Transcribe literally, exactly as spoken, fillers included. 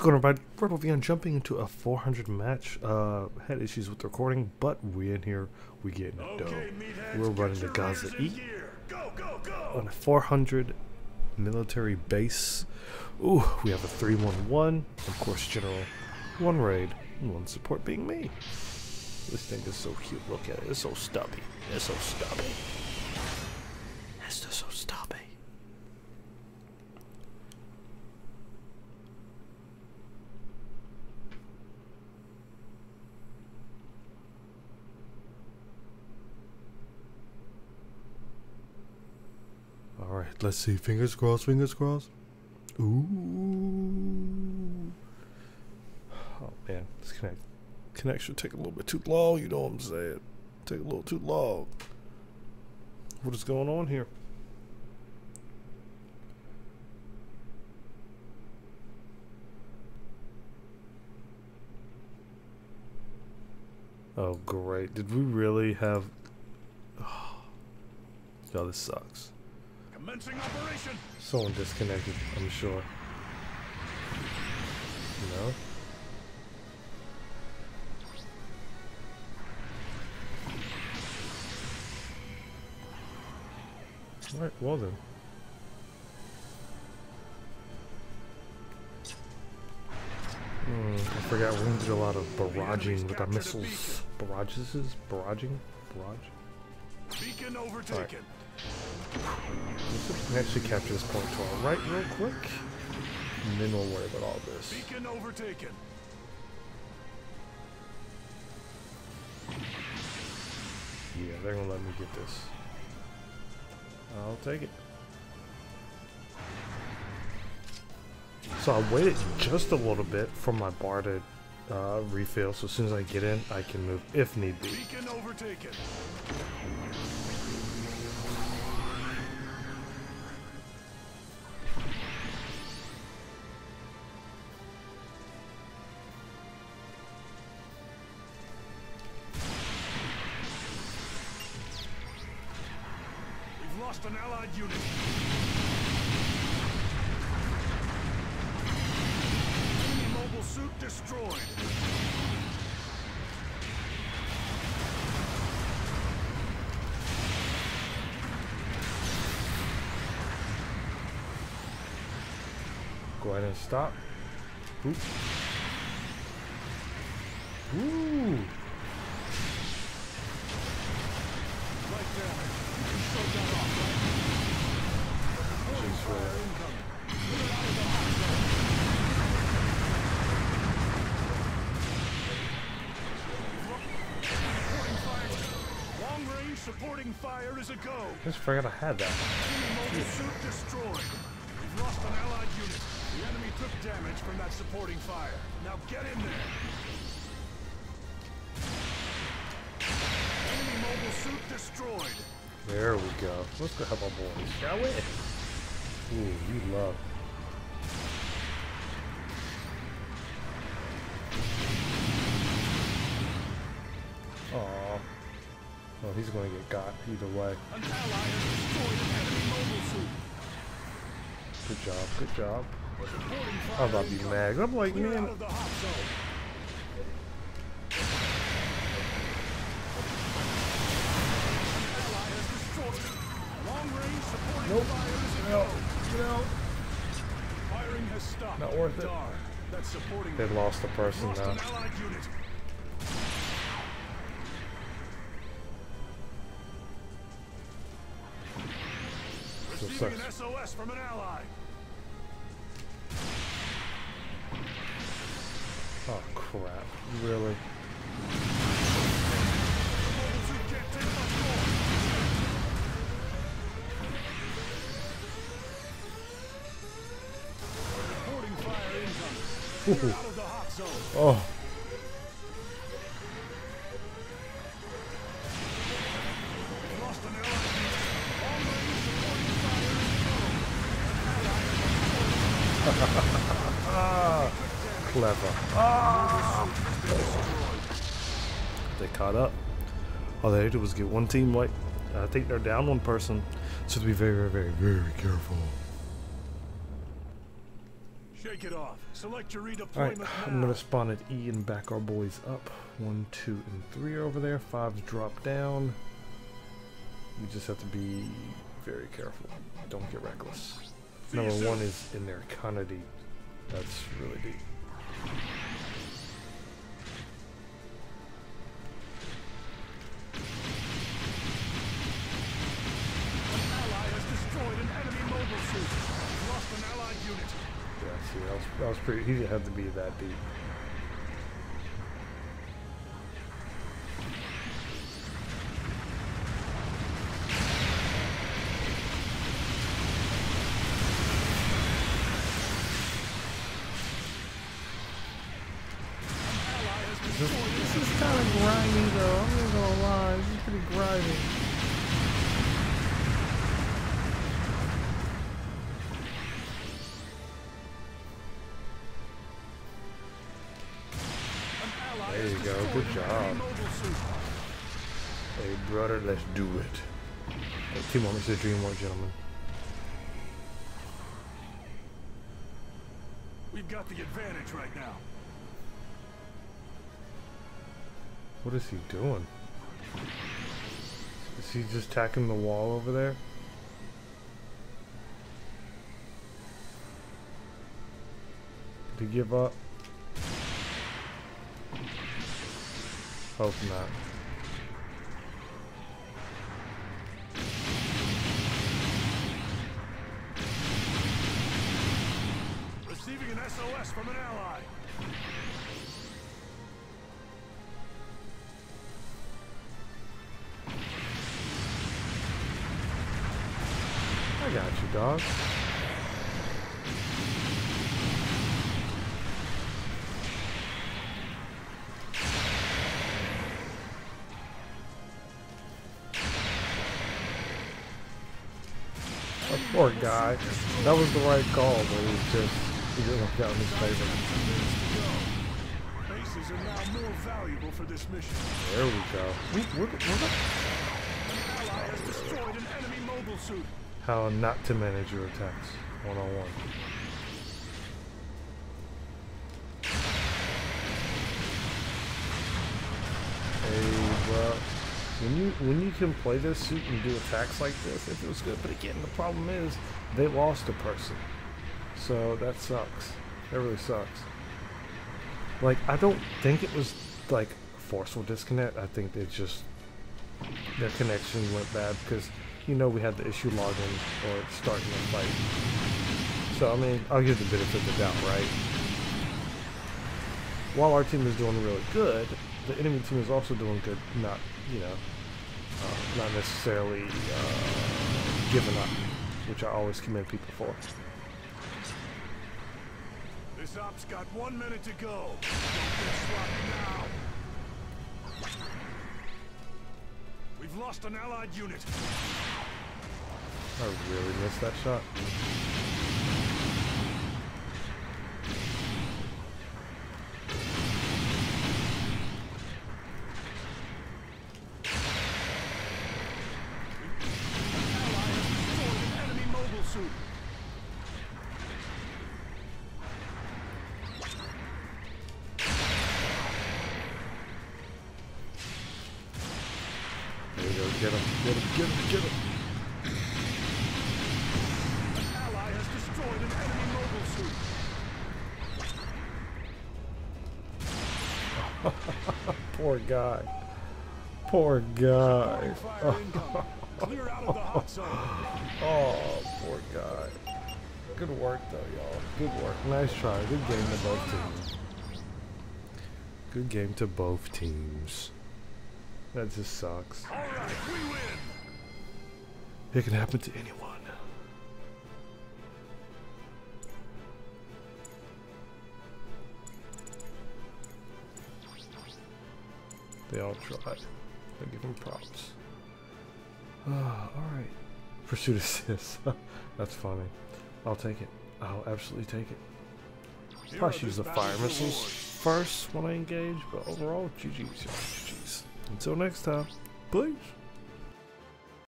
going on, everybody? Rebel V on jumping into a four hundred match. Uh, had issues with the recording, but we in here, we getting it dough. Okay, We're running the Gaza-E Go, go, go. on a four hundred military base. Ooh, we have a three one one, of course, general, one raid, and one support being me. This thing is so cute. Look at it. It's so stubby. It's so stubby. It's just so stubby. Alright, let's see. Fingers crossed, fingers crossed. Ooh. Oh man, this connect connection take a little bit too long, you know what I'm saying? Take a little too long. What is going on here? Oh great. Did we really have oh. God, this sucks. Commencing operation. Someone disconnected, I'm sure. No? Alright, well then. Hmm, I forgot we did a lot of barraging with our missiles. Barrages? Barraging? Barrage? Beacon overtaken. Let's actually capture this point to our right real quick. And then we'll worry about all this. Beacon overtaken. Yeah, they're gonna let me get this. I'll take it. So I waited just a little bit for my bar to uh, refill, so as soon as I get in, I can move if need be. Beacon overtaken. We've lost an allied unit. Enemy mobile suit destroyed. Go ahead and stop. Oop. Ooh. Right there. You can show that off. Holy fire incoming. Get it out of the hot zone. Supporting fire. Long range supporting fire is a go. I just forgot I had that. Enemy mobile suit destroyed. We've lost an allied unit. The enemy took damage from that supporting fire. Now get in there. Enemy mobile suit destroyed. There we go. Let's go help our boys, shall we? Ooh, you love. Aww. Oh, he's gonna get got either way. An ally has destroyed an enemy mobile suit. Good job, good job. Supporting I fire was about to be incoming. mad. I'm like, Clear man. out of the hot zone. An ally has destroyed. Long range supporting Nope. fire is a No. go. No. Firing has stopped. Not worth it. Darn. That's supporting. They lost a person Lost now. an allied unit. So Receiving sucks. an S O S from an ally. Oh crap. Really? Mobile suit can't take much more. Supporting fire incoming. Clear out of the hot zone. Oh. Lost an allied unit. Long range supporting fire is a go. Ah. Clever. Ah. They caught up. All they had to do was get one team like I think they're down one person. So to be very, very, very, very careful. Shake it off. Select your redeployment Alright, now. I'm gonna spawn at E and back our boys up. One, two, and three are over there. Five's drop down. You just have to be very careful. Don't get reckless. Number one is in there kinda deep. That's really deep. Yeah, see, that was, that was pretty. He didn't have to be that deep. This, this is kind of grimy, though. I'm not gonna lie. This is pretty grimy. There you go, good job. Hey brother, let's do it. Hey, two moments to dream more, gentlemen. We've got the advantage right now. What is he doing? Is he just tacking the wall over there? Did he give up? Hope not. Receiving an S O S from an ally. I got you, dog. Poor guy. That was the right call, but he was just, he didn't work out in his favor. Bases are now more valuable for this mission. There we go. Ooh, we're, we're An ally has destroyed an enemy mobile suit. How not to manage your attacks one on one. Hey, bro. When you when you can play this suit and do attacks like this, it feels good. But again, the problem is they lost a person, so that sucks. That really sucks. Like, I don't think it was like forceful disconnect. I think they just their connection went bad because you know we had the issue logging or starting the fight. So I mean, I'll give the benefit of the doubt, right? While our team is doing really good, the enemy team is also doing good. Not you know. Uh, not necessarily uh, giving up, which I always commend people for. This op's got one minute to go. Don't get sloppy now. We've lost an allied unit. I really missed that shot. There you go, get him, get him, get him, get him. An ally has destroyed an enemy mobile suit. Poor guy. Poor guy. Clear out of the hot zone. Oh, poor guy. Good work though, y'all. Good work. Nice try. Good game to both teams. Good game to both teams. That just sucks. All right, we win. It can happen to anyone. They all tried. I give them props. Ah, alright. Pursuit assist. That's funny. I'll take it. I'll absolutely take it. Probably use the fire missiles first when I engage, but overall, G G's. G G's. Until next time, please.